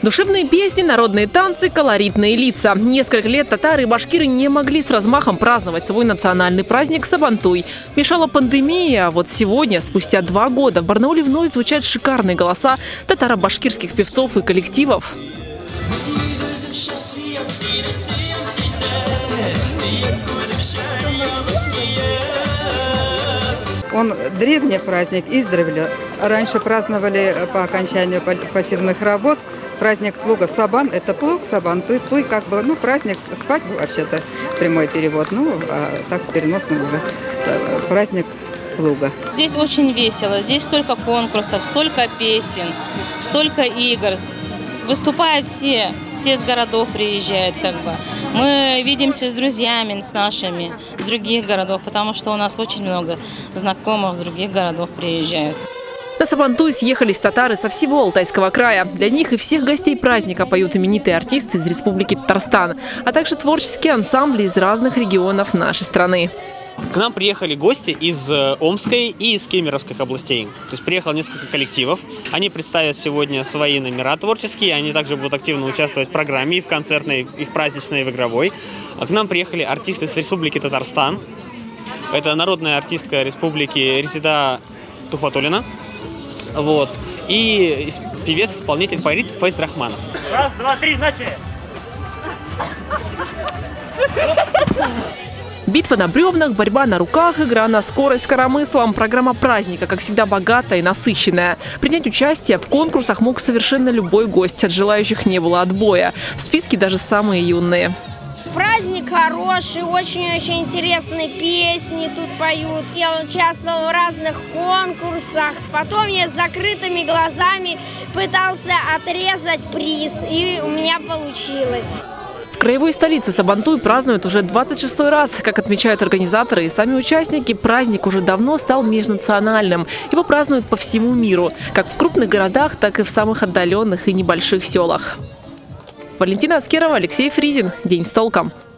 Душевные песни, народные танцы, колоритные лица. Несколько лет татары и башкиры не могли с размахом праздновать свой национальный праздник Сабантуй. Мешала пандемия, а вот сегодня, спустя 2 года, в Барнауле вновь звучат шикарные голоса татаро-башкирских певцов и коллективов. Он древний праздник, издревле. Раньше праздновали по окончанию посевных работ. Праздник плуга Сабан – это плуг, Сабан, туй как бы, праздник, свадьбы вообще-то прямой перевод, а так переносный уже праздник плуга. Здесь очень весело, здесь столько конкурсов, столько песен, столько игр. Выступают все с городов приезжают как бы. Мы видимся с друзьями, с нашими, с других городов, потому что у нас очень много знакомых с других городов приезжают. На Сабантуй съехались татары со всего Алтайского края. Для них и всех гостей праздника поют именитые артисты из Республики Татарстан, а также творческие ансамбли из разных регионов нашей страны. К нам приехали гости из Омской и из Кемеровских областей. То есть приехало несколько коллективов. Они представят сегодня свои номера творческие. Они также будут активно участвовать в программе и в концертной, и в праздничной, и в игровой. К нам приехали артисты из Республики Татарстан. Это народная артистка Республики Резида Тухватуллина. И певец-исполнитель Фарид Файзрахманов. Раз, два, три, начали! Битва на бревнах, борьба на руках, игра на скорость с коромыслом. Программа праздника, как всегда, богатая и насыщенная. Принять участие в конкурсах мог совершенно любой гость. От желающих не было отбоя. В списке даже самые юные. Праздник хороший, очень-очень интересные песни тут поют. Я участвовал в разных конкурсах. Потом я с закрытыми глазами пытался отрезать приз, и у меня получилось. В краевой столице Сабантуй празднуют уже 26-й раз. Как отмечают организаторы и сами участники, праздник уже давно стал межнациональным. Его празднуют по всему миру, как в крупных городах, так и в самых отдаленных и небольших селах. Валентина Аскерова, Алексей Фризин. День с толком.